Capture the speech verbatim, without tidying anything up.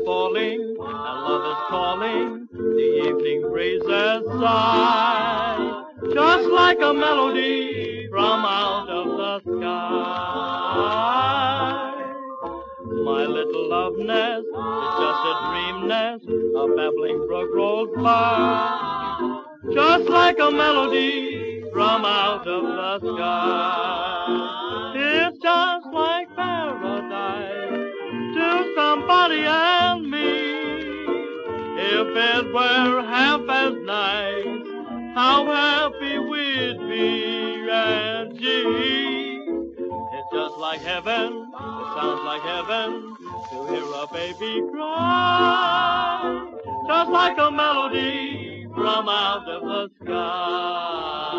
falling, and love is calling. The evening breezes sigh, just like a melody from out of the sky. My little love nest is just a dream nest, a babbling brook rolls by, just like a melody from out of the sky. It's just like paradise to somebody and me. If it were half as nice, how happy we'd be, and gee, it's just like heaven, it sounds like heaven to hear a baby cry, just like a melody from out of the sky.